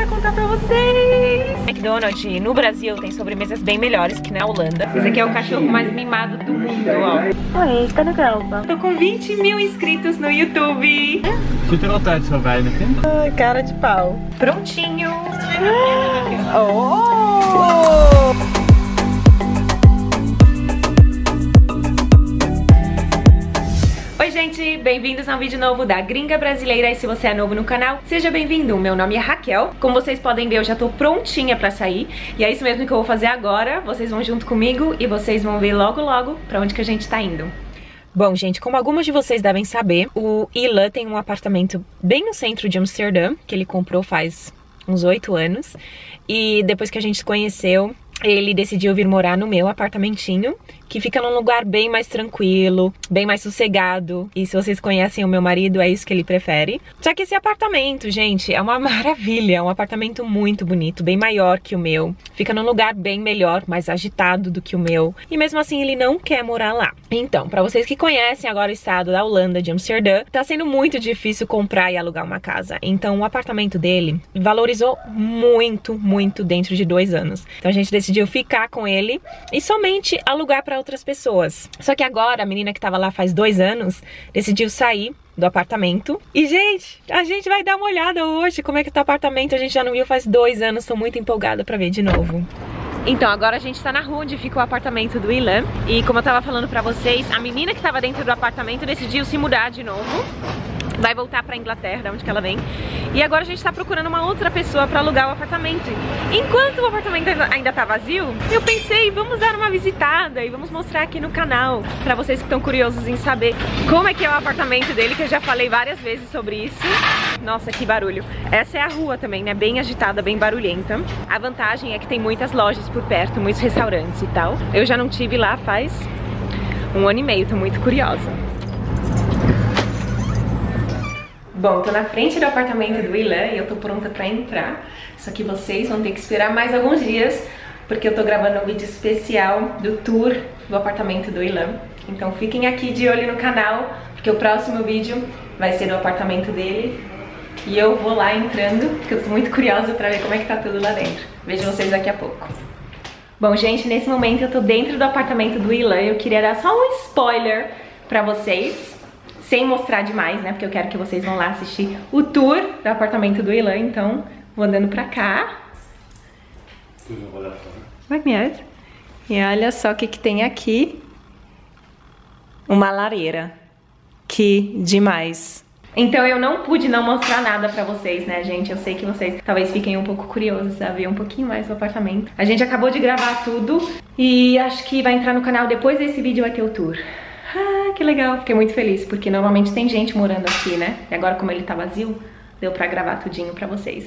pra contar pra vocês. McDonald's no Brasil tem sobremesas bem melhores que na Holanda. Esse aqui é o cachorro mais mimado do mundo, ó. Oi, tá legal. Tô com 20 mil inscritos no YouTube. Ziet er altijd zo weinig in. Ai, cara de pau. Prontinho. Oh! Oi gente, bem-vindos a um vídeo novo da Gringa Brasileira. E se você é novo no canal, seja bem-vindo. Meu nome é Raquel. Como vocês podem ver, eu já tô prontinha pra sair. E é isso mesmo que eu vou fazer agora. Vocês vão junto comigo e vocês vão ver logo logo pra onde que a gente tá indo. Bom, gente, como algumas de vocês devem saber, o Ilan tem um apartamento bem no centro de Amsterdã, que ele comprou faz uns 8 anos. E depois que a gente se conheceu, ele decidiu vir morar no meu apartamentinho, que fica num lugar bem mais tranquilo, bem mais sossegado. E se vocês conhecem o meu marido, é isso que ele prefere. Só que esse apartamento, gente, é uma maravilha. É um apartamento muito bonito, bem maior que o meu. Fica num lugar bem melhor, mais agitado do que o meu. E mesmo assim, ele não quer morar lá. Então, pra vocês que conhecem agora o estado da Holanda, de Amsterdã, tá sendo muito difícil comprar e alugar uma casa. Então, o apartamento dele valorizou muito, muito dentro de 2 anos. Então, a gente decidiu ficar com ele e somente alugar pra outras pessoas. Só que agora, a menina que tava lá faz 2 anos, decidiu sair do apartamento. E, gente, a gente vai dar uma olhada hoje como é que tá o apartamento. A gente já não viu faz 2 anos, tô muito empolgada pra ver de novo. Então, agora a gente tá na rua onde fica o apartamento do Ilan. E como eu tava falando pra vocês, a menina que tava dentro do apartamento decidiu se mudar de novo. Vai voltar pra Inglaterra, da onde que ela vem. E agora a gente tá procurando uma outra pessoa pra alugar o apartamento. Enquanto o apartamento ainda tá vazio, eu pensei, vamos dar uma visitada e vamos mostrar aqui no canal pra vocês que estão curiosos em saber como é que é o apartamento dele, que eu já falei várias vezes sobre isso. Nossa, que barulho. Essa é a rua também, né? Bem agitada, bem barulhenta. A vantagem é que tem muitas lojas por perto, muitos restaurantes e tal. Eu já não tive lá faz 1 ano e meio, tô muito curiosa. Bom, tô na frente do apartamento do Ilan e eu tô pronta pra entrar. Só que vocês vão ter que esperar mais alguns dias, porque eu tô gravando um vídeo especial do tour do apartamento do Ilan. Então fiquem aqui de olho no canal, porque o próximo vídeo vai ser do apartamento dele. E eu vou lá entrando, porque eu tô muito curiosa pra ver como é que tá tudo lá dentro. Vejo vocês daqui a pouco. Bom, gente, nesse momento eu tô dentro do apartamento do Ilan. Eu queria dar só um spoiler pra vocês, sem mostrar demais, né? Porque eu quero que vocês vão lá assistir o tour do apartamento do Ilan. Então, vou andando pra cá. Vai mesmo. E olha só o que tem aqui. Uma lareira. Que demais. Então eu não pude não mostrar nada pra vocês, né, gente? Eu sei que vocês talvez fiquem um pouco curiosos a ver um pouquinho mais do apartamento. A gente acabou de gravar tudo e acho que vai entrar no canal depois desse vídeo, vai ter o tour. Ah, que legal, fiquei muito feliz, porque normalmente tem gente morando aqui, né? E agora, como ele tá vazio, deu pra gravar tudinho pra vocês.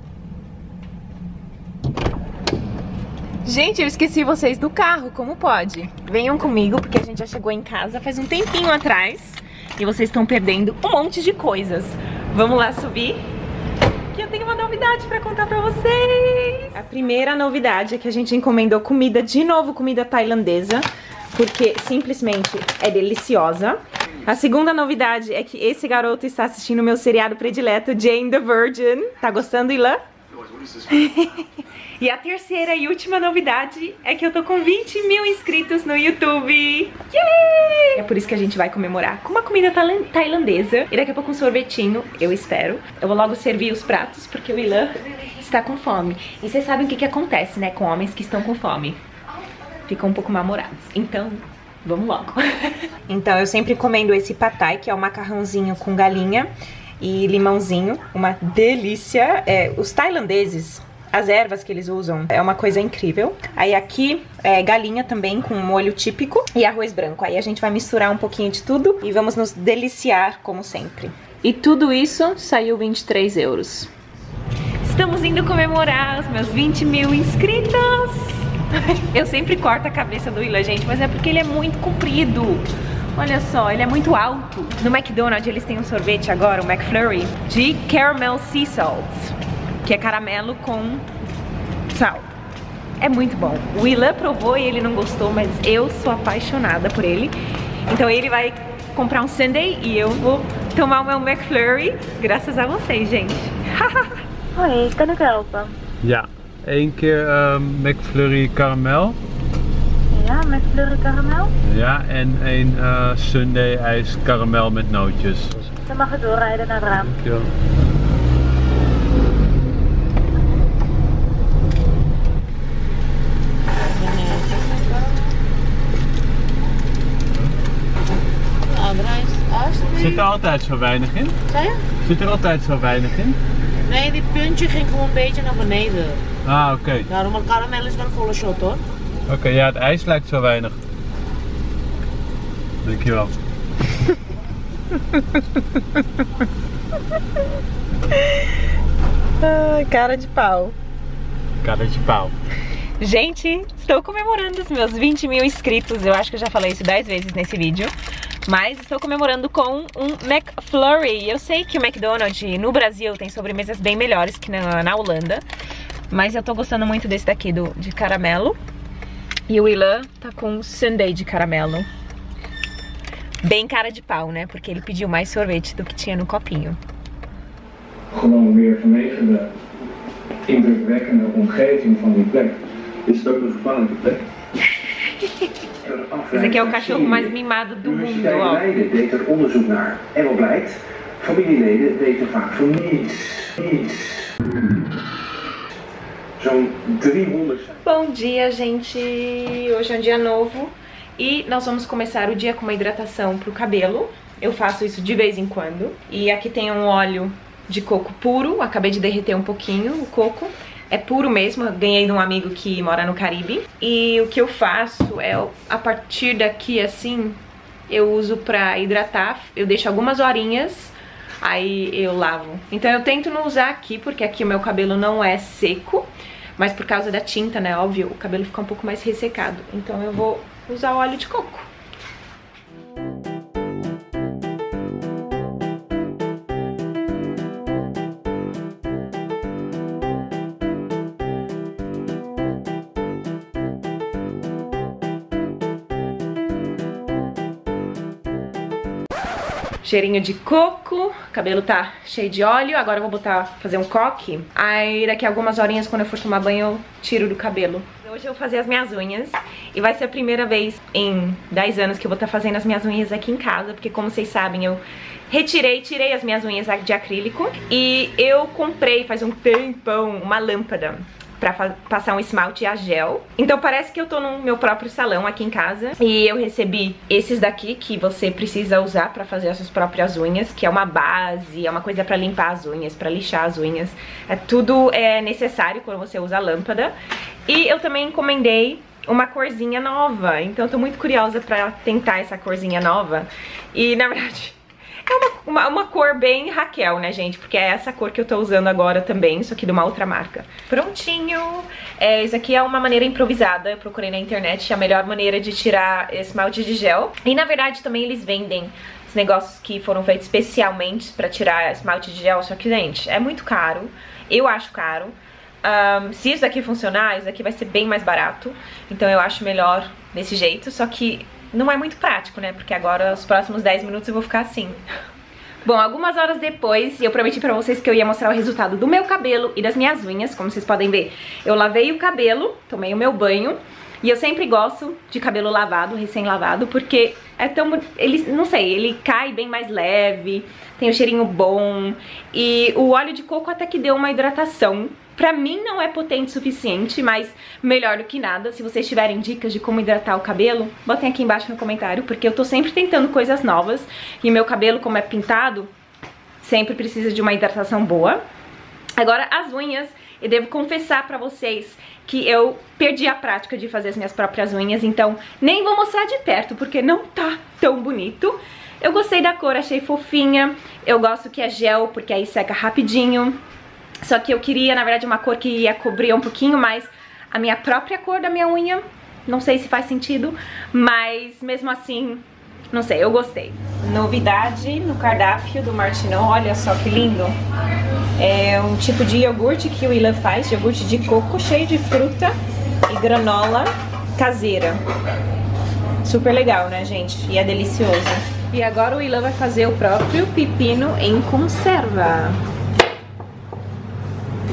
Gente, eu esqueci vocês do carro, como pode? Venham comigo, porque a gente já chegou em casa faz um tempinho atrás e vocês estão perdendo um monte de coisas. Vamos lá subir, que eu tenho uma novidade pra contar pra vocês. A primeira novidade é que a gente encomendou comida, de novo comida tailandesa, porque simplesmente é deliciosa. A segunda novidade é que esse garoto está assistindo o meu seriado predileto, Jane the Virgin. Tá gostando, Ilan? E a terceira e última novidade é que eu tô com 20 mil inscritos no YouTube. Yay! É por isso que a gente vai comemorar com uma comida tailandesa. E daqui a pouco um sorvetinho, eu espero. Eu vou logo servir os pratos, porque o Ilan está com fome. E vocês sabem o que acontece, né, com homens que estão com fome. Ficam um pouco mal-humorados. Então, vamos logo. Então, eu sempre encomendo esse pad thai, que é um macarrãozinho com galinha e limãozinho. Uma delícia. Os tailandeses, as ervas que eles usam, é uma coisa incrível. Aí aqui, galinha também com molho típico e arroz branco. Aí a gente vai misturar um pouquinho de tudo e vamos nos deliciar, como sempre. E tudo isso saiu 23 euros. Estamos indo comemorar os meus 20 mil inscritos. Eu sempre corto a cabeça do Ilan, gente, mas é porque ele é muito comprido. Olha só, ele é muito alto. No McDonald's eles têm um sorvete agora, o McFlurry, de Caramel Sea Salt, que é caramelo com sal. É muito bom. O Ilan provou e ele não gostou, mas eu sou apaixonada por ele. Então ele vai comprar um sundae e eu vou tomar o meu McFlurry graças a vocês, gente. Hoi, kan ik helpen? Ja, 1 keer McFlurry karamel. Ja, McFlurry karamel. Ja, en 1 sundae ijs karamel met nootjes. Dan mag het doorrijden naar het raam. Dankjewel. Zit er altijd zo weinig in? Zei je? Zit er altijd zo weinig in? Nee, die puntje ging gewoon een beetje naar beneden. Ah, oké. Daarom, maar karamel is wel een volle shot hoor. Oké, ja, het ijs lijkt zo weinig. Dankjewel. Cara de pau. Cara de pau. Gente, estou comemorando os meus 20 mil inscritos. Eu acho que eu já falei isso 10 vezes nesse vídeo. Mas estou comemorando com um McFlurry. Eu sei que o McDonald's no Brasil tem sobremesas bem melhores que na Holanda. Mas eu tô gostando muito desse daqui de caramelo. E o Ilan tá com sundae de caramelo. Bem cara de pau, né? Porque ele pediu mais sorvete do que tinha no copinho. Gewoon weer vanwege de indrukwekkende omgeving van die plek. Is het ook een gevaarlijke plek? Esse aqui é o cachorro mais mimado do mundo, Universiteit ó. Leiden deed er onderzoek naar. En wat blijkt? Familieleden weten vaak van niets. Zo'n 300... Bom dia, gente! Hoje é um dia novo e nós vamos começar o dia com uma hidratação pro cabelo. Eu faço isso de vez em quando. E aqui tem um óleo de coco puro, acabei de derreter um pouquinho o coco. É puro mesmo, eu ganhei de um amigo que mora no Caribe. E o que eu faço é, a partir daqui assim, eu uso pra hidratar. Eu deixo algumas horinhas, aí eu lavo. Então eu tento não usar aqui, porque aqui o meu cabelo não é seco. Mas por causa da tinta, né, óbvio, o cabelo fica um pouco mais ressecado. Então eu vou usar o óleo de coco. Cheirinho de coco, o cabelo tá cheio de óleo, agora eu vou fazer um coque. Aí daqui a algumas horinhas, quando eu for tomar banho, eu tiro do cabelo. Hoje eu vou fazer as minhas unhas e vai ser a primeira vez em 10 anos que eu vou estar fazendo as minhas unhas aqui em casa, porque como vocês sabem, eu tirei as minhas unhas de acrílico e eu comprei faz um tempão uma lâmpada pra passar um esmalte a gel. Então parece que eu tô no meu próprio salão aqui em casa. E eu recebi esses daqui que você precisa usar pra fazer as suas próprias unhas, que é uma base, é uma coisa pra limpar as unhas, pra lixar as unhas. Tudo é necessário quando você usa a lâmpada. E eu também encomendei uma corzinha nova, então eu tô muito curiosa pra tentar essa corzinha nova. E na verdade é uma cor bem Raquel, né, gente? Porque é essa cor que eu tô usando agora também, isso aqui de uma outra marca. Prontinho! Isso aqui é uma maneira improvisada, eu procurei na internet a melhor maneira de tirar esmalte de gel. E na verdade também eles vendem os negócios que foram feitos especialmente pra tirar esmalte de gel, só que, gente, é muito caro. Eu acho caro. Se isso daqui funcionar, isso daqui vai ser bem mais barato. Então eu acho melhor desse jeito, só que não é muito prático, né? Porque agora, os próximos 10 minutos eu vou ficar assim. Bom, algumas horas depois, eu prometi pra vocês que eu ia mostrar o resultado do meu cabelo e das minhas unhas. Como vocês podem ver, eu lavei o cabelo, tomei o meu banho. E eu sempre gosto de cabelo lavado, recém-lavado, porque é tão... não sei, ele cai bem mais leve, tem um cheirinho bom. E o óleo de coco até que deu uma hidratação. Pra mim não é potente o suficiente, mas melhor do que nada. Se vocês tiverem dicas de como hidratar o cabelo, botem aqui embaixo no comentário, porque eu tô sempre tentando coisas novas. E meu cabelo, como é pintado, sempre precisa de uma hidratação boa. Agora, as unhas, eu devo confessar pra vocês que eu perdi a prática de fazer as minhas próprias unhas, então nem vou mostrar de perto, porque não tá tão bonito. Eu gostei da cor, achei fofinha. Eu gosto que é gel, porque aí seca rapidinho. Só que eu queria, na verdade, uma cor que ia cobrir um pouquinho mais a minha própria cor da minha unha. Não sei se faz sentido, mas mesmo assim, não sei, eu gostei. Novidade no cardápio do Martinão, olha só que lindo. É um tipo de iogurte que o Ilan faz, iogurte de coco cheio de fruta e granola caseira. Super legal, né, gente? E é delicioso. E agora o Ilan vai fazer o próprio pepino em conserva.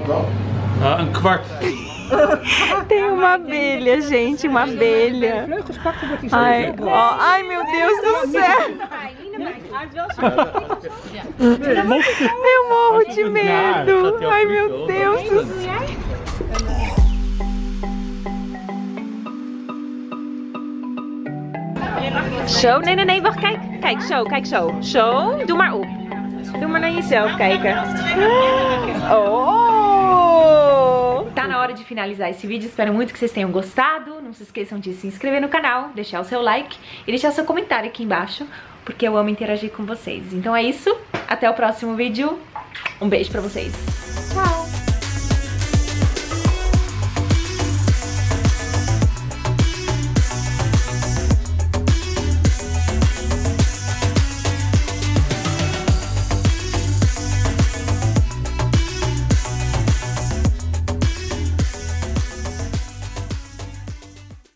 Een kwart. Tem uma abelha, gente, uma abelha. Ai, ó, ai, meu Deus do céu. Eu morro de medo. Ai, meu Deus do céu. Zo, nee, wacht, kijk, zo. Zo, doe maar op. Doe maar naar jezelf kijken. Oh! Tá na hora de finalizar esse vídeo, espero muito que vocês tenham gostado. Não se esqueçam de se inscrever no canal, deixar o seu like e deixar o seu comentário aqui embaixo, porque eu amo interagir com vocês. Então é isso, até o próximo vídeo. Um beijo pra vocês.